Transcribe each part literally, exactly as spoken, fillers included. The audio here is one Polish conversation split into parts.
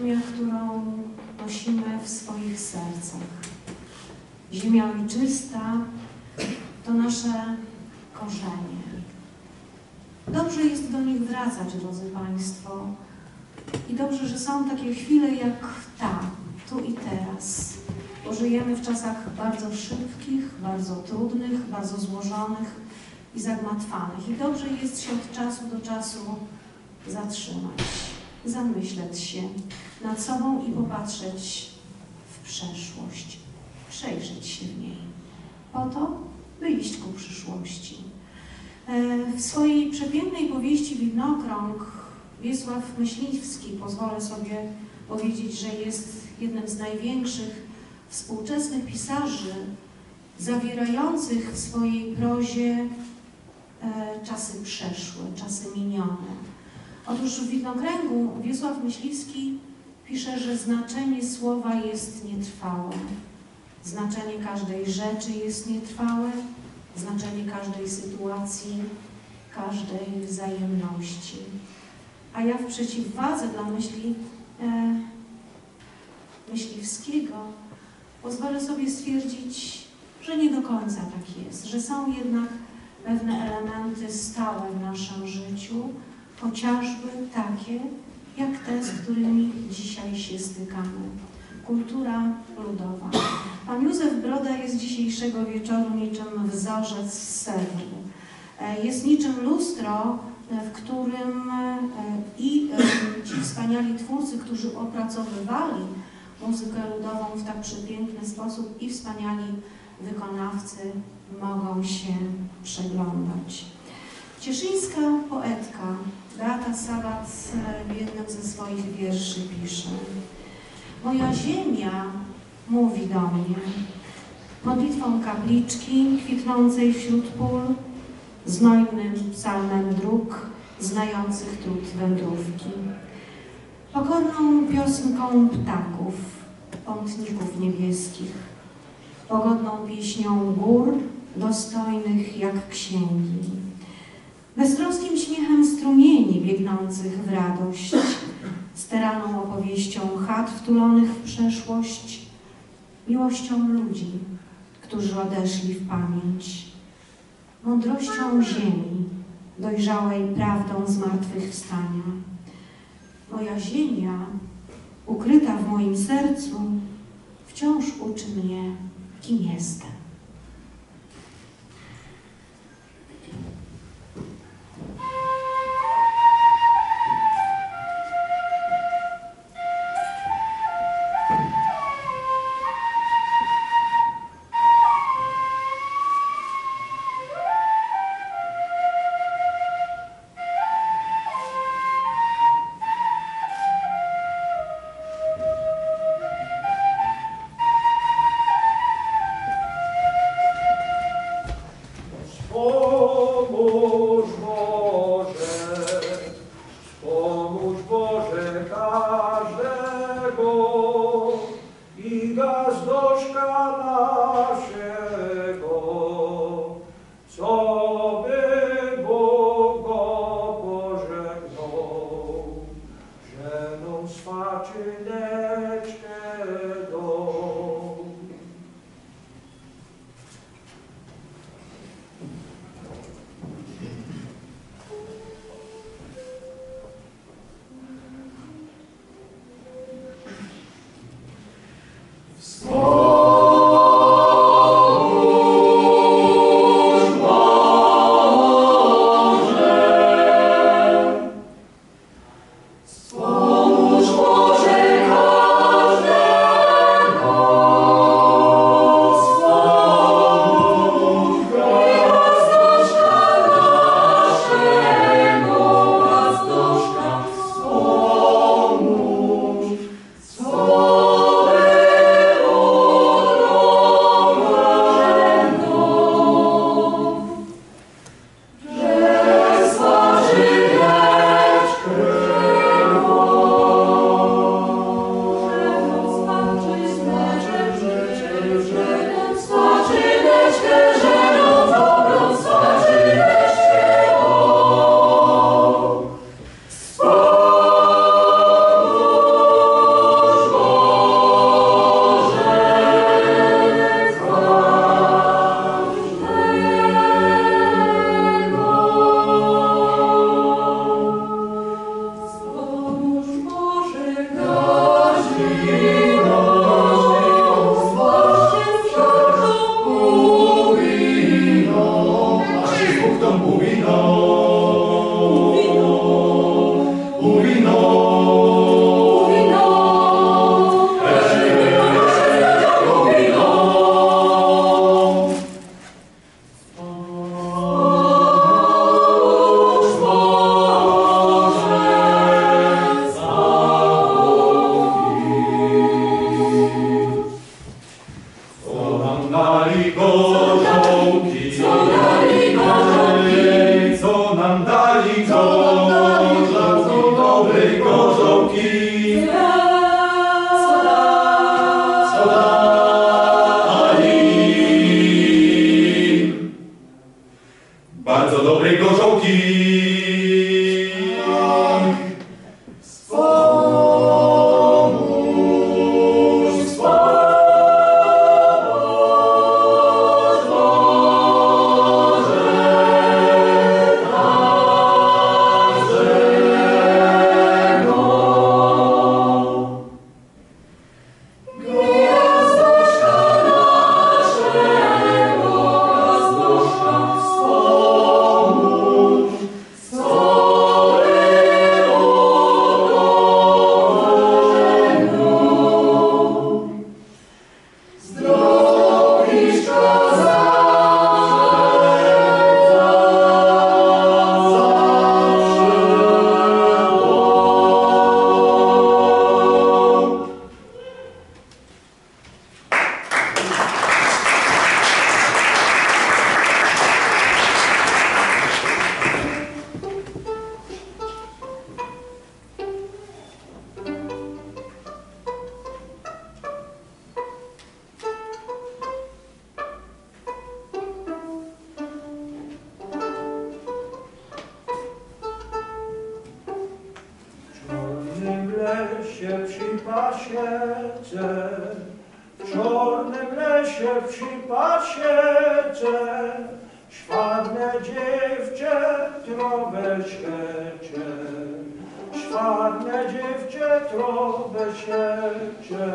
ziemia, którą nosimy w swoich sercach. Ziemia ojczysta to nasze korzenie. Dobrze jest do nich wracać, drodzy Państwo. I dobrze, że są takie chwile jak ta, tu i teraz. Bo żyjemy w czasach bardzo szybkich, bardzo trudnych, bardzo złożonych i zagmatwanych. I dobrze jest się od czasu do czasu zatrzymać, zamyśleć się nad sobą i popatrzeć w przeszłość, przejrzeć się w niej, po to, by iść ku przyszłości. W swojej przepięknej powieści Widnokrąg Wiesław Myśliwski, pozwolę sobie powiedzieć, że jest jednym z największych współczesnych pisarzy zawierających w swojej prozie e, czasy przeszłe, czasy minione. Otóż w Widnokręgu Wiesław Myśliwski pisze, że znaczenie słowa jest nietrwałe, znaczenie każdej rzeczy jest nietrwałe, znaczenie każdej sytuacji, każdej wzajemności. A ja w przeciwwadze dla myśli e, Myśliwskiego pozwolę sobie stwierdzić, że nie do końca tak jest, że są jednak pewne elementy stałe w naszym życiu, chociażby takie, jak te, z którymi dzisiaj się stykamy. Kultura ludowa. Pan Józef Broda jest dzisiejszego wieczoru niczym wzorzec z sercu. Jest niczym lustro, w którym i ci wspaniali twórcy, którzy opracowywali muzykę ludową w tak przepiękny sposób, i wspaniali wykonawcy mogą się przeglądać. Cieszyńska poetka Beata Sabat w jednym ze swoich wierszy pisze: moja ziemia mówi do mnie modlitwą kapliczki kwitnącej wśród pól, znojnym psalmem dróg znających trud wędrówki, pokorną piosenką ptaków, pątników niebieskich, pogodną pieśnią gór dostojnych jak księgi, beztroskim śmiechem strumieni biegnących w radość, steraną opowieścią chat wtulonych w przeszłość, miłością ludzi, którzy odeszli w pamięć, mądrością ziemi, dojrzałej prawdą zmartwychwstania. Moja ziemia, ukryta w moim sercu, wciąż uczy mnie, kim jestem. Pomóż Boże, się przy pasiece, w czornym lesie przy pasiece, szwarne dziewczę trobę siecie, szwarne dziewczę trobę siecie.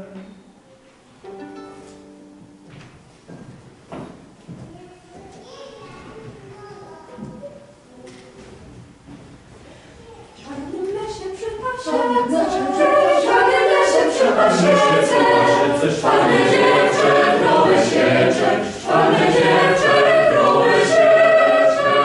Szwarnym lesie przy pasiece, szwarne dziewczę krowy siecze, szwarne dziewczę krowy siecze.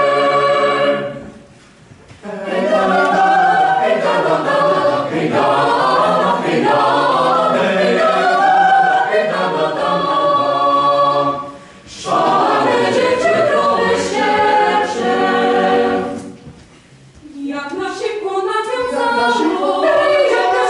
Hej da da da, hej da da da, hej da da, hej da da, hej da da, hej da da da. Szwarne dziewczę krowy siecze. Jak na szybko nawiązało, jak na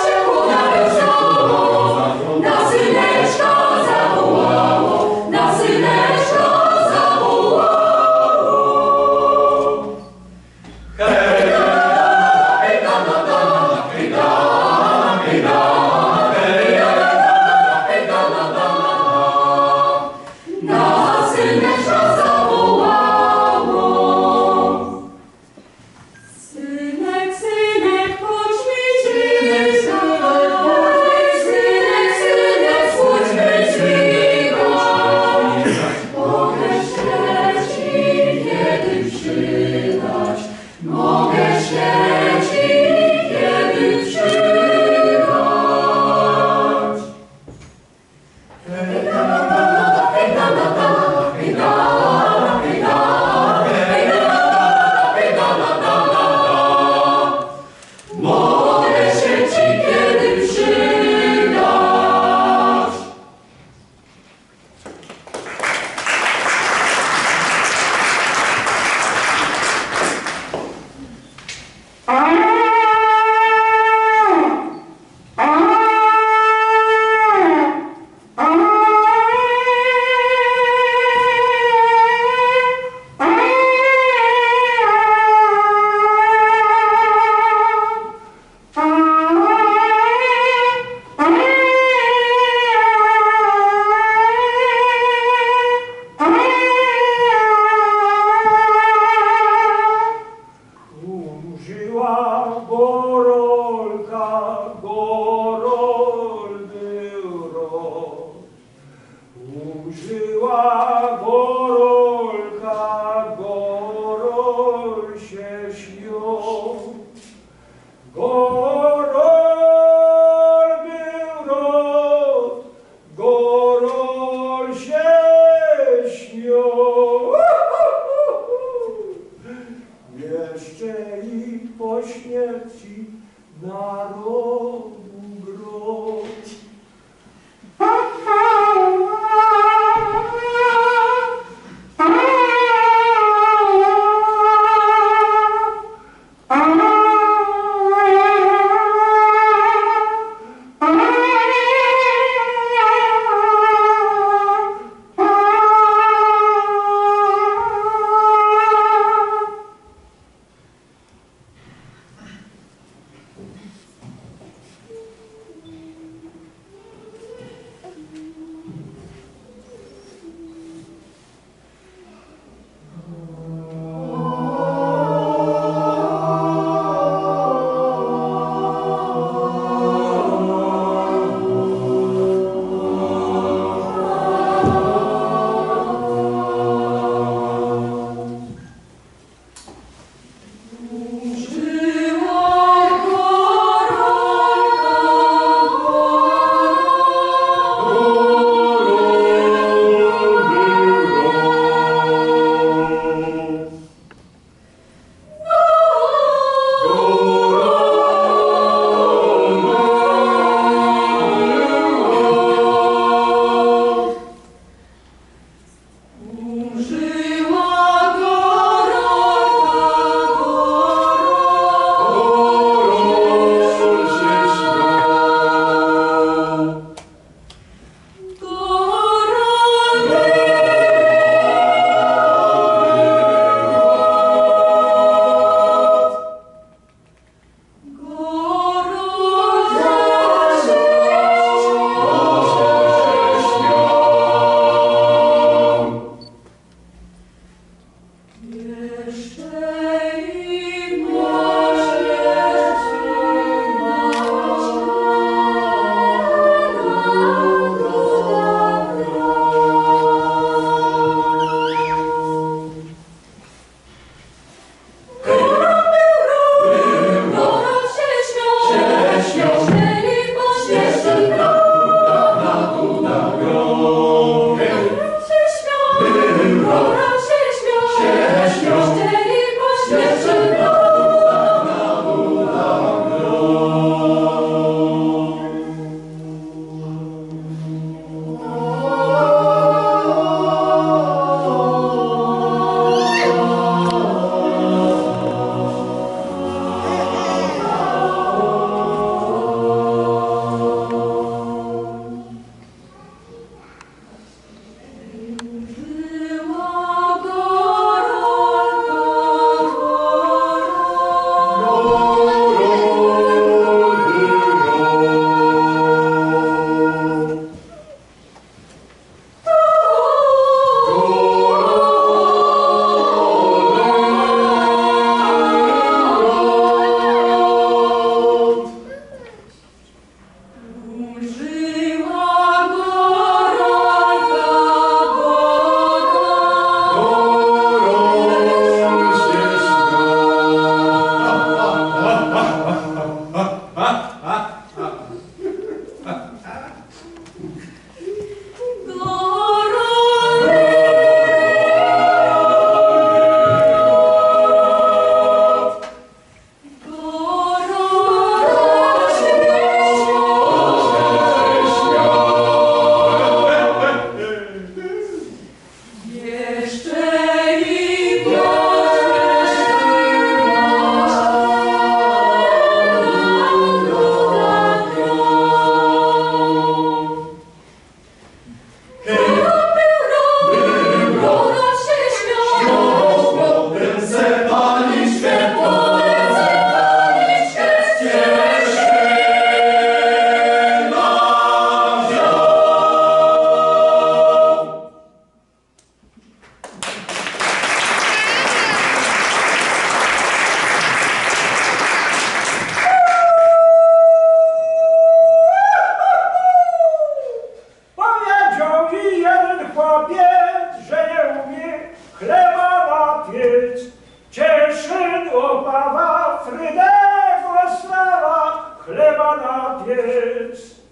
Ojciec.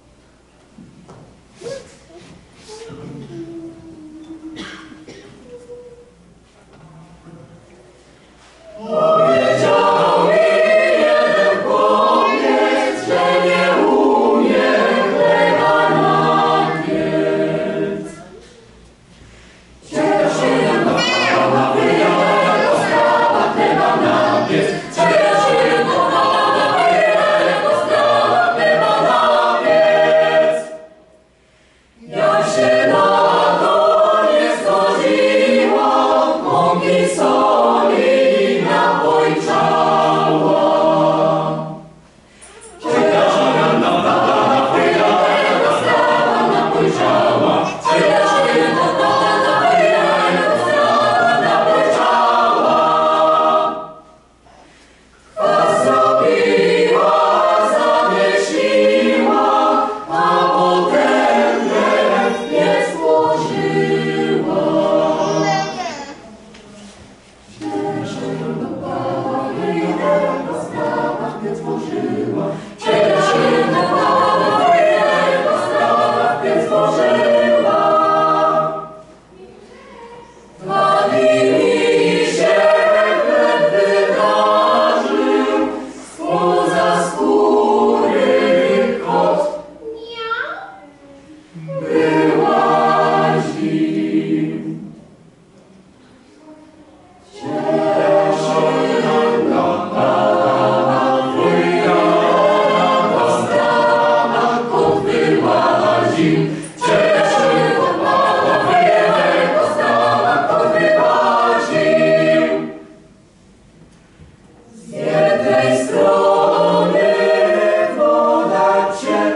Powiedział mi jeden chłopiec, że nie umie chleba napiec. Cieszy się do Pana, wyjdzie postawa chleba napiec. Cieszy się do Pana, wyjdzie postawa chleba napiec. Ja się na to nie zgodziłam, mąki soli napojczała. Cieszę na Pana, wyjdzie postawa napojczała. Cieszę na Pana, wyjdzie postawa napojczała. Kwas zrobiła, zawiesiła, a potem nie złożyła. Cieszę się do Pana, wyjdę postawa piec włożyła. Cieszę się do Pana, wyjdę postawa piec włożyła. Pani mi się chleb wydarzył, spoza skóry kot wyłaził. Z jednej strony woda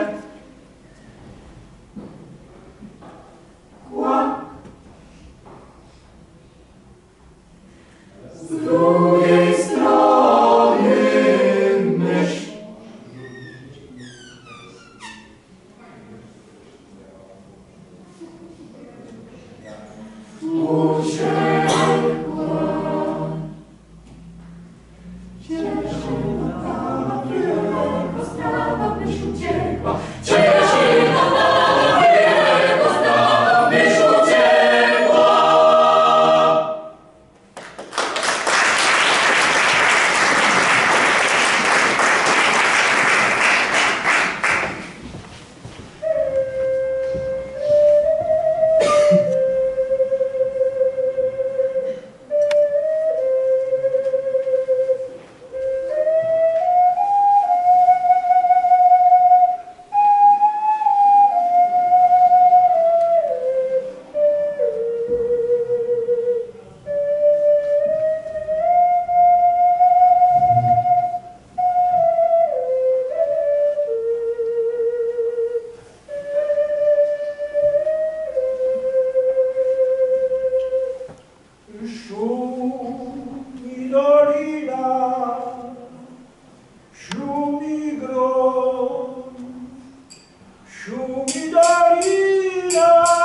ciekła, z drugiej strony myśl. Uciekła. Cieszę się na Pana, wyjdę postawa myśl uciekła. Cieszę się na Pana, wyjdę postawa myśl uciekła. Szumi dolina, szumi gron, szumi dolina.